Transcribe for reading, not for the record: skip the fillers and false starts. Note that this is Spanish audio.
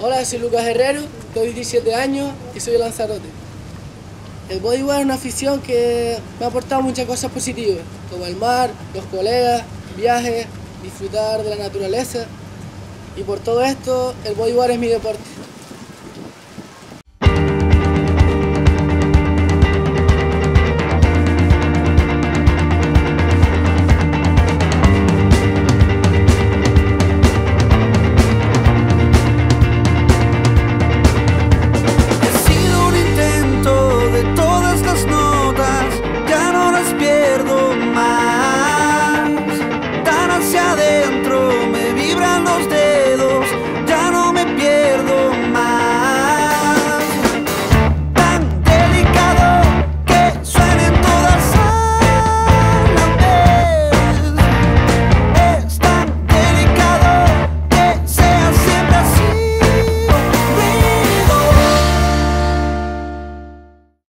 Hola, soy Lucas Herrero, tengo 17 años y soy de Lanzarote. El bodyboard es una afición que me ha aportado muchas cosas positivas, como el mar, los colegas, viajes, disfrutar de la naturaleza. Y por todo esto, el bodyboard es mi deporte.